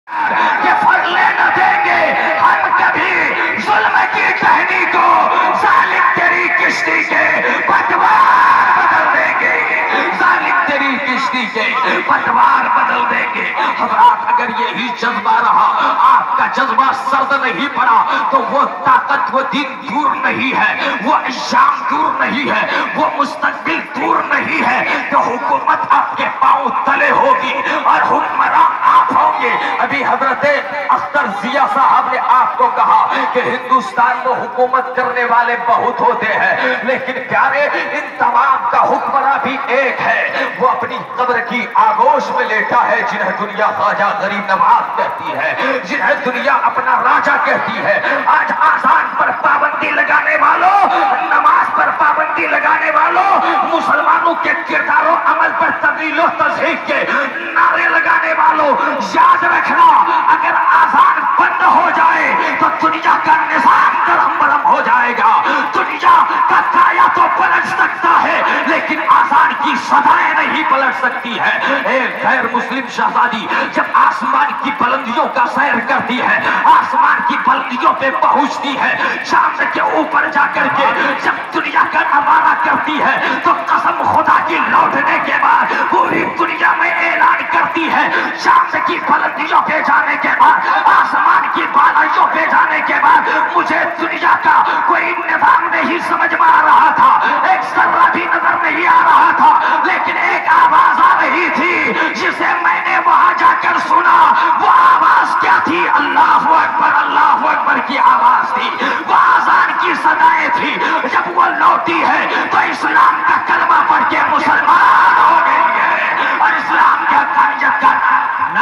کہ پھرنے نہ دیں گے ہم کبھی ظلم کی ٹہنی کو، ظالم تیری کشتی کے پتوار بدل دیں گے، ظالم تیری کشتی کے پتوار بدل دیں گے۔ حضرات اگر یہی جذبہ رہا، آپ کا جذبہ سرد نہیں پڑا، تو وہ طاقت، وہ دن دور نہیں ہے، وہ ایام دور نہیں ہے، وہ مستقبل دور نہیں ہے کہ حکومت آپ کے پاؤں تلے ہوگی اور حکمران آپ ہوں گے۔ ابھی حضرت اختر ضیاء صاحب نے آپ کو کہا کہ ہندوستان میں حکومت کرنے والے بہت ہوتے ہیں، لیکن پیارے ان تمام کا حکمراں بھی ایک ہے، وہ اپنی قبر کی آغوش میں لیٹا ہے، جنہیں دنیا خواجہ غریب نواز کہتی ہے، جنہیں دنیا اپنا راجہ کہتی ہے۔ آج آذان پر پابندی لگانے والوں، نماز پر پابندی لگانے والوں، مسلمانوں کے کردار و عمل پر تبدیل و تصحیح کے نعرے لگانے والوں، یاد رکھنا اگر آذان بند ہو جائے تو دنیا کا نظام درہم برہم ہو جائے گا۔ دنیا کا سایہ تو پلٹ سکتا ہے لیکن آذان کی صدائیں نہیں پلٹ سکتی ہے۔ ایک غیر مسلم شہزادی جب آسمان کی بلندیوں کا سیر کرتی ہے، آسمان کی بلندیوں پہ پہنچتی ہے، چاند کے اوپر جا کر کے جب دنیا کا نوارہ کرتی ہے تو قسم خدا کی لوٹنے کے بعد پوری دنیا میں اعلان کرتی ہے، چاند کی بلندیوں پہ جانے کے بعد، آسمان کی بالائیوں پہ جانے کے بعد مجھے دنیا کا کوئی نظام نہیں سمجھ میں آ رہا تھا، ایک ذرہ بھی نظر نہیں آ رہا تھا، لیکن ایک آواز آ رہی تھی جسے میں نے وہاں جا کر سنا۔ وہ آواز کیا تھی؟ اللہ اکبر کی آواز تھی، وہ آذان کی صدائیں تھی۔ جب وہ لوٹی ہے تو اسلام کا کلمہ پڑھ کے مسلمان ہو گئی ہے اور اسلام کے حقانیت کا